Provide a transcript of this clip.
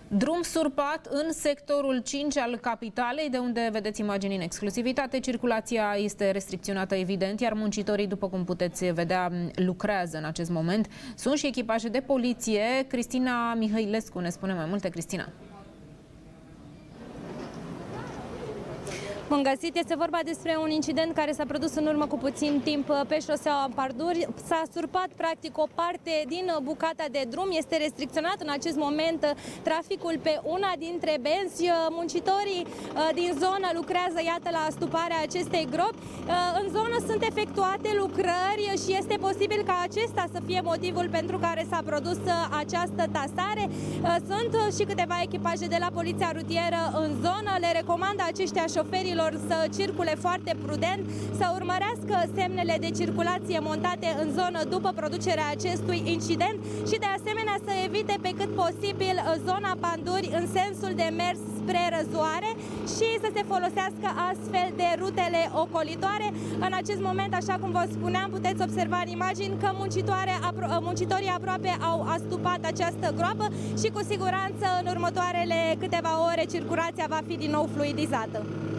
Drum surpat în sectorul 5 al capitalei, de unde vedeți imagini în exclusivitate. Circulația este restricționată, evident, iar muncitorii, după cum puteți vedea, lucrează în acest moment. Sunt și echipaje de poliție. Cristina Mihailescu ne spune mai multe. Cristina. Bun găsit, este vorba despre un incident care s-a produs în urmă cu puțin timp pe șoseaua Parduri. S-a surpat practic o parte din bucata de drum, este restricționat în acest moment traficul pe una dintre benzi. Muncitorii din zonă lucrează, iată, la astuparea acestei gropi. În zonă sunt efectuate lucrări și este posibil ca acesta să fie motivul pentru care s-a produs această tasare. Sunt și câteva echipaje de la Poliția Rutieră în zonă. Le recomandă aceștia șoferilor să circule foarte prudent, să urmărească semnele de circulație montate în zonă după producerea acestui incident și de asemenea să evite pe cât posibil zona Panduri în sensul de mers spre Răzoare și să se folosească astfel de rutele ocolitoare. În acest moment, așa cum vă spuneam, puteți observa în imagini că muncitorii aproape au astupat această groapă și cu siguranță în următoarele câteva ore circulația va fi din nou fluidizată.